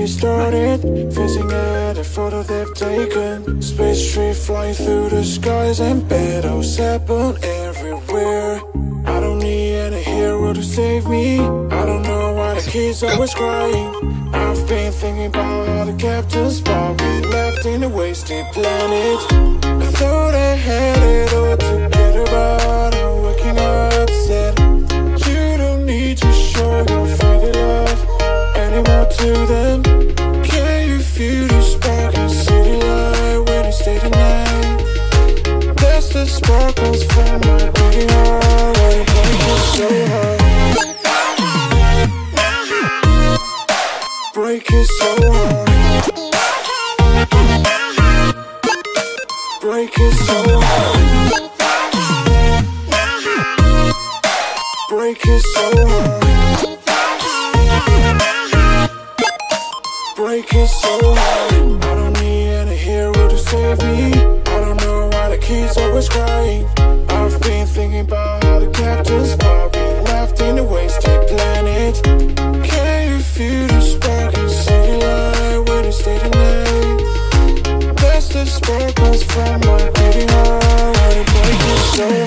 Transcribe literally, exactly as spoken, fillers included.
started, facing at a photo they've taken. Space tree flying through the skies, and battles happen everywhere. I don't need any hero to save me. I don't know why the kids always crying. I've been thinking about how the captain spot me left in a wasted planet. I thought I had it all together, but I'm waking up sad. You don't need to show your father love anymore to them. Can you feel the spark in city light when you stay the night? That's the sparkles from my beating heart, why it breaks so hard. Break it so hard. Break it so hard. Break it so hard. Break it so hard. I don't need any hero to save me. I don't know why the kids always crying. I've been thinking about how the captain's body left in a wasted planet. Can you feel the spark in city light when you stay the night? That's the sparkles from my beating heart, when it breaks so hard.